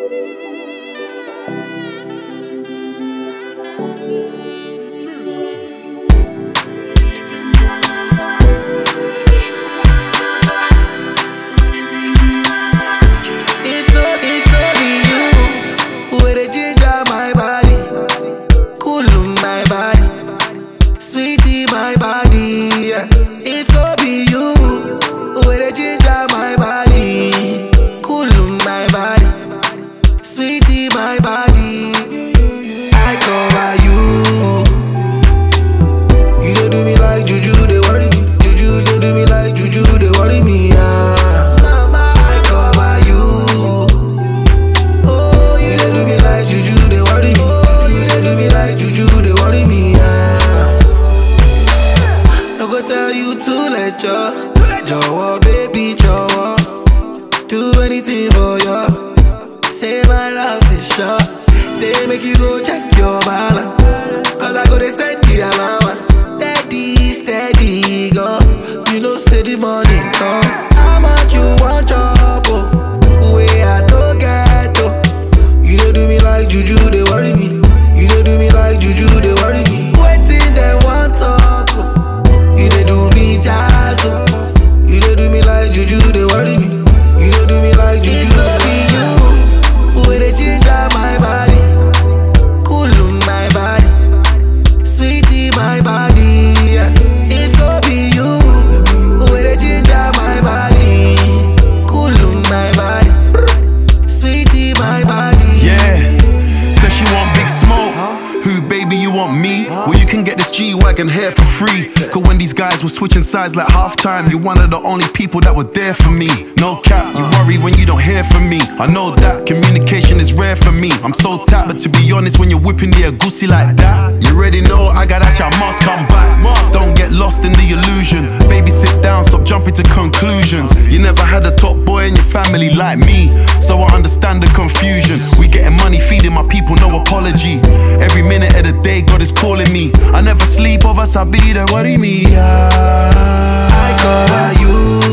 Jọ̀wọ́, baby, jọ̀wọ́. Do anything for you. Say my love is sure. Say make you go check your balance. Cause I go to send the allowance. Steady, steady, go. You know say the money come. How much you want chop, oh? Way I no get, oh. You don't do me like Juju, they worry me. You don't do me like Juju, they worry me. Waiting, they want talk, oh. You don't do me jazz, oh. You don't do me like Juju, they worry me. You don't do me like Juju, they worry me. With a ginger my body, cool my body, sweetie my body. Yeah. If no be you, with a ginger my body, cool my body, sweetie my body. Yeah, says she want big smoke. Who, baby, you want me? Well, you can get this G-Wagon here for free. Cause when these guys were switching sides like halftime, you're one of the only people that were there for me. No cap, you worry when you don't hear from me. I know that communication is rare for me. I'm so tapped, but to be honest, when you're whipping the agusi like that, you already know I got that shit, I must come back. Don't get lost in the illusion. Baby, sit down, stop jumping to conclusions. You never had a top boy in your family like me, so I understand the confusion. We getting money, feeding my people, no apology. Every minute of the day, God is calling me. I never sleep, of us, I'll be there, worry me. I cover you.